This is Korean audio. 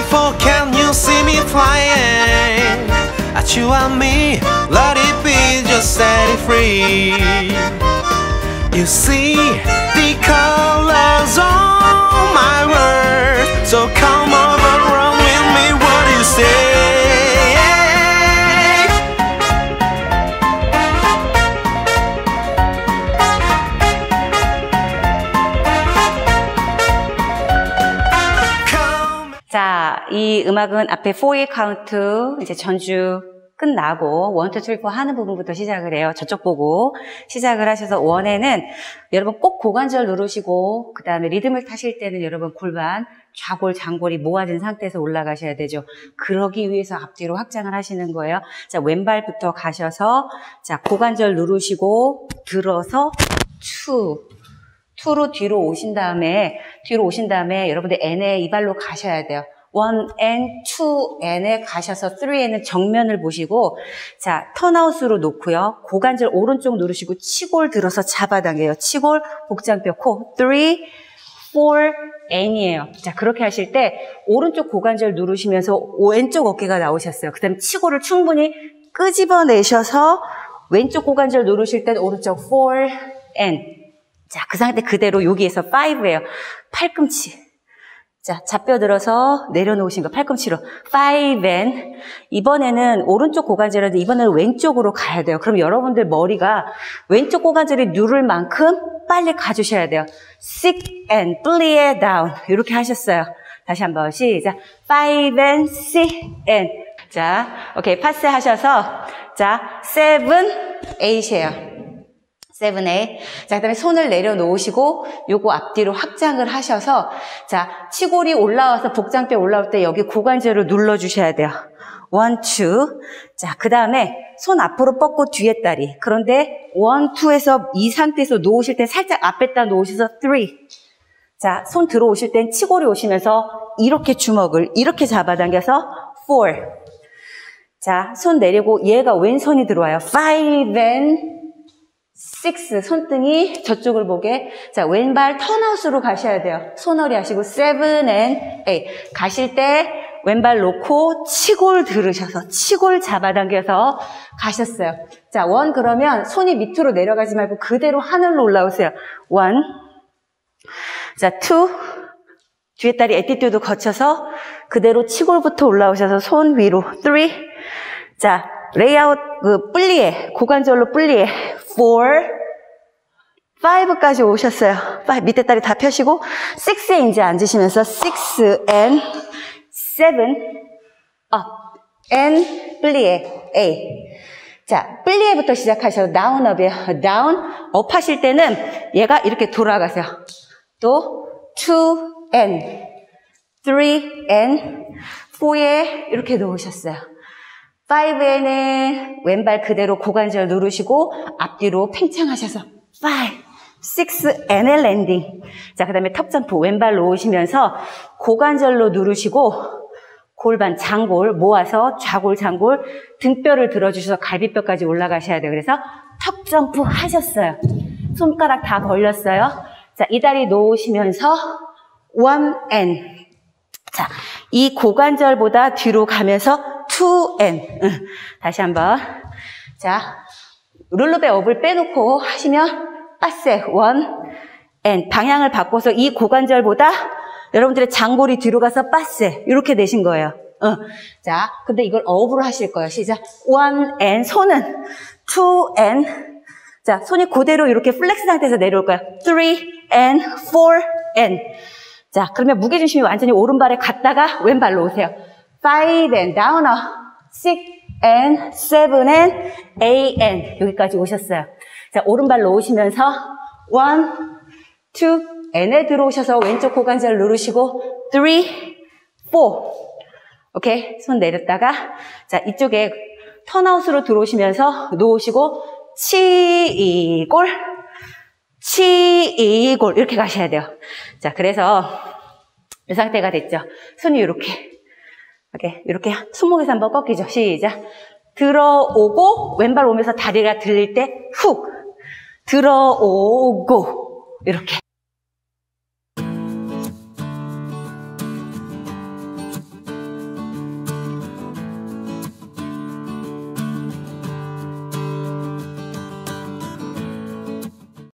beautiful, can you see me flying? At you and me, let it be, just set it free. You see the colors on my world, so come over, run with me, what do you say? 자, 이 음악은 앞에 4의 카운트, 이제 전주 끝나고 1, 2, 3, 4 하는 부분부터 시작을 해요. 저쪽 보고 시작을 하셔서 1에는 여러분 꼭 고관절 누르시고 그 다음에 리듬을 타실 때는 여러분 골반, 좌골, 장골이 모아진 상태에서 올라가셔야 되죠. 그러기 위해서 앞뒤로 확장을 하시는 거예요. 자, 왼발부터 가셔서 자, 고관절 누르시고 들어서 2로 뒤로 오신 다음에 여러분들 N에 이 발로 가셔야 돼요. 1N, 2N에 가셔서 3N은 정면을 보시고 자, 턴아웃으로 놓고요. 고관절 오른쪽 누르시고 치골 들어서 잡아당겨요. 치골, 복장뼈, 코 3, 4N이에요. 자, 그렇게 하실 때 오른쪽 고관절 누르시면서 왼쪽 어깨가 나오셨어요. 그 다음에 치골을 충분히 끄집어내셔서 왼쪽 고관절 누르실 때 오른쪽 4N. 자, 그 상태 그대로 여기에서 5예요. 팔꿈치. 자, 잡뼈 들어서 내려놓으신 거 팔꿈치로 5N. 이번에는 오른쪽 고관절인데 이번에는 왼쪽으로 가야 돼요. 그럼 여러분들 머리가 왼쪽 고관절이 누를 만큼 빨리 가주셔야 돼요. 6N, 플리에 다운. 이렇게 하셨어요. 다시 한번 시작. 5N, 6N. 자, 오케이. 파스 하셔서 자, 7, 8이에요. 7A. 자, 그 다음에 손을 내려놓으시고 요거 앞뒤로 확장을 하셔서 자, 치골이 올라와서 복장뼈 올라올 때 여기 고관절을 눌러주셔야 돼요. 1, 2. 자, 그 다음에 손 앞으로 뻗고 뒤에 다리. 그런데 1, 2에서 이 상태에서 놓으실 때 살짝 앞에다 놓으셔서 3. 자, 손 들어오실 땐 치골이 오시면서 이렇게 주먹을 이렇게 잡아당겨서 4. 자, 손 내리고 얘가 왼손이 들어와요. 5N 6, 손등이 저쪽을 보게. 자, 왼발 턴아웃으로 가셔야 돼요. 손허리 하시고 7 and 8. 가실 때 왼발 놓고 치골 들으셔서 치골 잡아당겨서 가셨어요. 자, 1 그러면 손이 밑으로 내려가지 말고 그대로 하늘로 올라오세요. 1. 자, 2. 뒤에 다리 에티튜드 거쳐서 그대로 치골부터 올라오셔서 손 위로. 3. 자, 레이아웃, 플리에, 고관절로 플리에. 4, 5까지 오셨어요. 5, 밑에 다리 다 펴시고, 6에 이제 앉으시면서, 6 and 7, up, and 플리에, A. 자, 플리에부터 시작하셔서, 다운, 업이에요. 다운, 업 하실 때는 얘가 이렇게 돌아가세요. 또, 2 and, 3 and, 4에 이렇게 놓으셨어요. 5에는 왼발 그대로 고관절 누르시고 앞뒤로 팽창하셔서 5, 6N의 랜딩. 자, 그 다음에 턱점프 왼발 놓으시면서 고관절로 누르시고 골반, 장골 모아서 좌골, 장골 등뼈를 들어주셔서 갈비뼈까지 올라가셔야 돼요. 그래서 턱점프 하셨어요. 손가락 다 벌렸어요. 자, 이 다리 놓으시면서 1N. 자, 이 고관절보다 뒤로 가면서 2N. 다시 한번. 자, 룰루베 업을 빼놓고 하시면 빠세 1N. 방향을 바꿔서 이 고관절보다 여러분들의 장골이 뒤로 가서 빠세 이렇게 되신 거예요. 자, 근데 이걸 업으로 하실 거예요. 시작. 1N. 손은 2N. 자, 손이 그대로 이렇게 플렉스 상태에서 내려올 거예요. 3N, 4N. 자, 그러면 무게중심이 완전히 오른발에 갔다가 왼발로 오세요. 5 and down, 6 and 7 and 8 and 여기까지 오셨어요. 자, 오른발 놓으시면서 1, 2 and에 들어오셔서 왼쪽 고관절 누르시고 3, 4 오케이? 손 내렸다가 자, 이쪽에 턴아웃으로 들어오시면서 놓으시고 치골 이렇게 가셔야 돼요. 자, 그래서 이 상태가 됐죠. 손이 이렇게 손목에서 한번 꺾이죠. 시작. 들어오고 왼발 오면서 다리가 들릴 때 훅 들어오고 이렇게